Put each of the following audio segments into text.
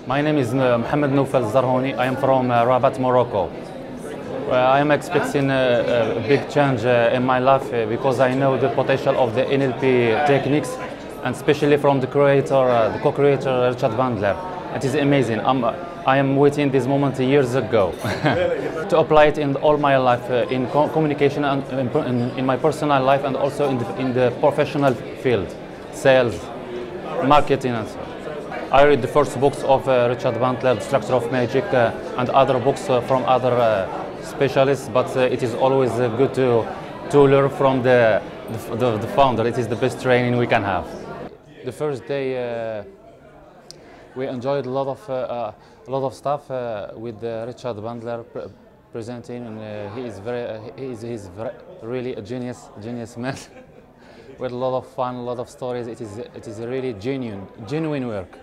My name is Mohamed Noufal Zarhouni. I am from Rabat, Morocco. I am expecting a big change in my life because I know the potential of the NLP techniques, and especially from the creator, the co-creator Richard Bandler. It is amazing. I am waiting this moment years ago to apply it in all my life, in communication and in my personal life, and also in the professional field, sales, marketing, and so on. I read the first books of Richard Bandler, The Structure of Magic, and other books from other specialists, but it is always good to learn from the founder. It is the best training we can have. The first day we enjoyed a lot of stuff with Richard Bandler presenting, and he is really a genius man with a lot of fun, a lot of stories. It is a really genuine work.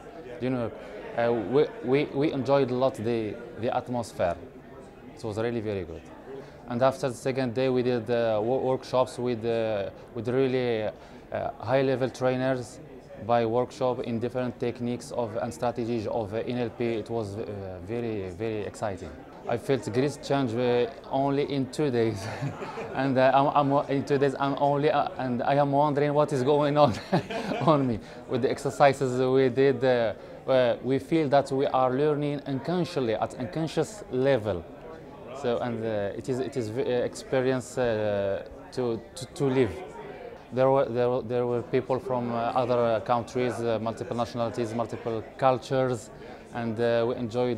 We enjoyed a lot the atmosphere. It was really very good. And after the second day, we did workshops with really high-level trainers by workshop in different techniques and strategies of NLP. It was very exciting. I felt great change only in 2 days, and in 2 days and I am wondering what is going on on me. With the exercises we did, we feel that we are learning unconsciously at unconscious level. So, and it is experience to live. There were people from other countries, multiple multiple cultures, and we enjoyed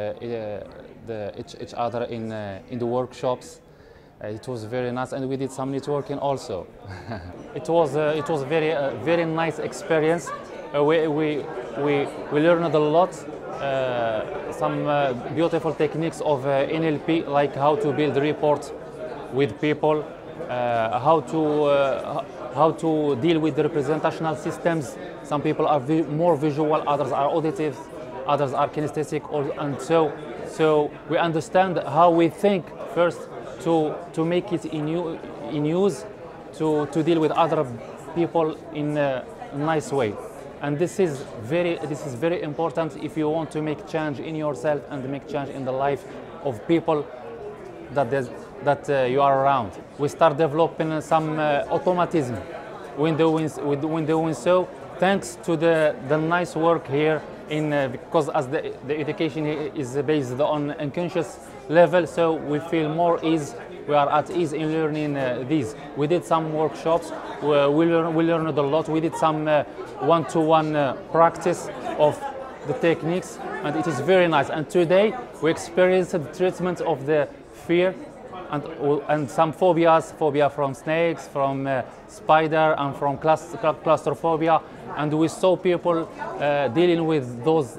each other in the workshops. It was very nice, and we did some networking also. It was very nice experience. We learned a lot, some beautiful techniques of NLP, like how to build rapport with people, how to deal with the representational systems. Some people are more visual, others are auditive, others are kinesthetic, and so we understand how we think first to make it in use, to deal with other people in a nice way. And this is very important if you want to make change in yourself and make change in the life of people that you are around. We start developing some automatism when doing so, thanks to the nice work here because as the education is based on unconscious level, so we feel more ease. We are at ease in learning these. We did some workshops. We learned a lot. We did some one-to-one practice of the techniques, and it is very nice. And today we experienced the treatment of the fear and some phobia from snakes, from spider, and from claustrophobia. And we saw people dealing with those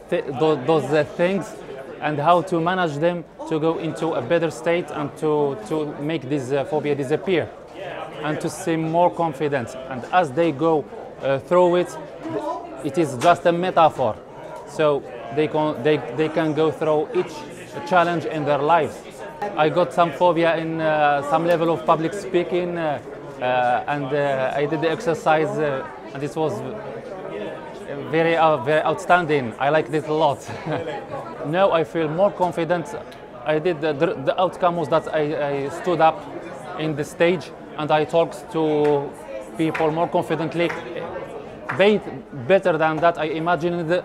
things and how to manage them to go into a better state and to make this phobia disappear and to seem more confident. And as they go through it, it is just a metaphor. So they can go through each challenge in their lives. I got some phobia in some level of public speaking, and I did the exercise, and it was very outstanding. I liked it a lot. Now I feel more confident. I did the outcome was that I stood up in the stage and I talked to people more confidently. Better than that, I imagined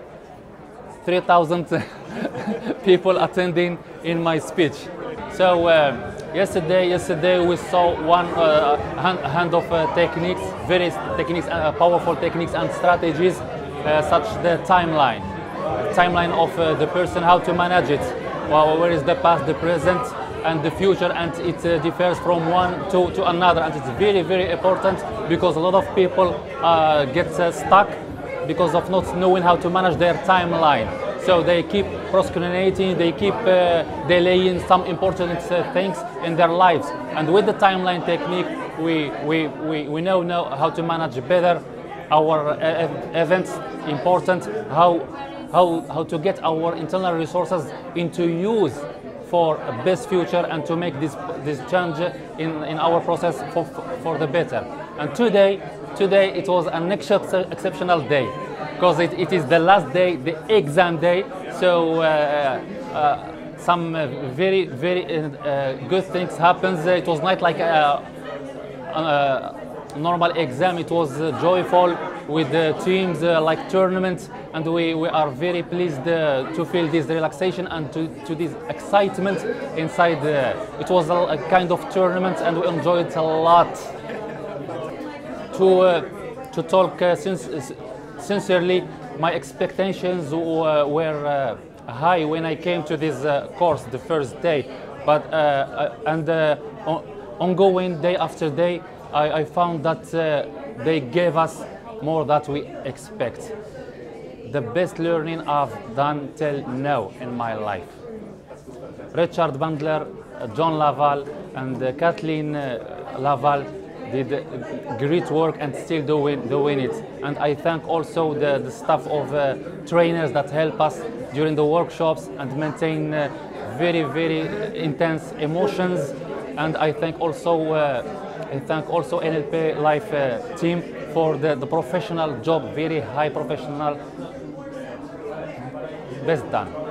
3,000 people attending in my speech. So yesterday we saw one hand of techniques, various techniques, powerful techniques and strategies, such the timeline of the person, how to manage it. Well, where is the past, the present, and the future, and it differs from one to another, and it's very important because a lot of people get stuck because of not knowing how to manage their timeline. So they keep procrastinating, they keep delaying some important things in their lives. And with the timeline technique, we know how to manage better our events, important, how to get our internal resources into use for a best future and to make this change in our process for the better. And today it was an exceptional day. because it is the last day, the exam day. So some very good things happens. It was not like a normal exam. It was joyful with the teams like tournaments, and we are very pleased to feel this relaxation and to this excitement inside. It was a kind of tournament, and we enjoyed it a lot. To talk sincerely, my expectations were high when I came to this course the first day, but ongoing day after day, I found that they gave us more than we expect. The best learning I've done till now in my life. Richard Bandler, John Laval, and Kathleen Laval did great work and still doing it. And I thank also the staff of trainers that help us during the workshops and maintain very intense emotions. And I thank also NLP Life team for the professional job, very high professional. Best done.